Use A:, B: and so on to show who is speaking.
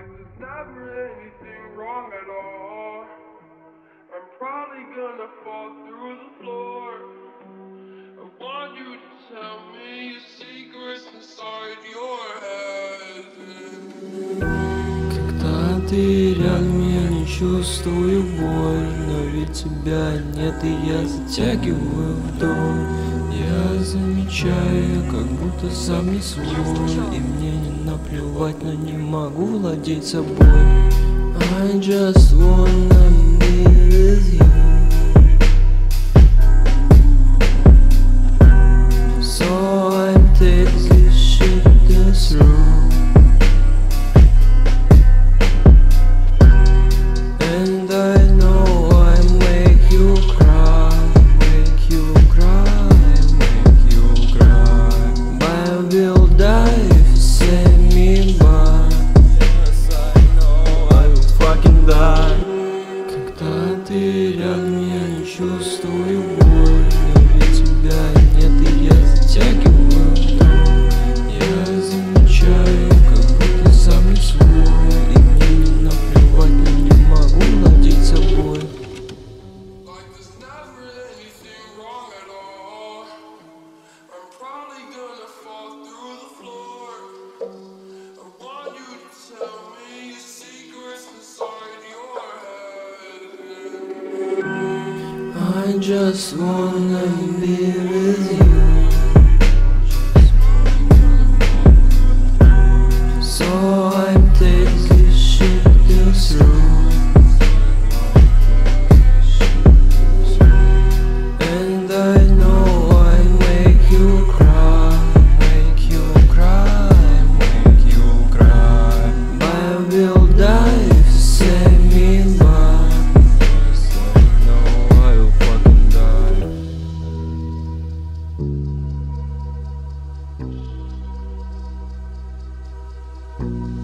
A: Like there's never anything wrong at all. I'm probably gonna fall through the floor. I want you to tell me your secrets inside your head.
B: Когда ты рядом, я не чувствую боль, но ведь тебя нет, и я затягиваю вдоль. Я замечаю, как будто сам не свой, и мне не наплевать, но не могу владеть собой. I just wanna be with you. So I take this shit through. And I know I make you cry, make you cry, make you cry. But I will die if you send me by. Yes, I know I will fucking die. Когда ты рядом, я не чувствую боль, но ведь тебя нет, и я затягиваю вдоль. Я замечаю, как будто сам не свой, и мне не наплевать, но не могу владеть собой.
A: Like there's never anything wrong at all. I'm probably gonna fall through the floor. I want you to tell me your secrets inside your head.
B: I just wanna be with you. So I take this shit through. And I know I make you cry, make you cry, make you cry. But I will die if you send me by. No, I will fucking die.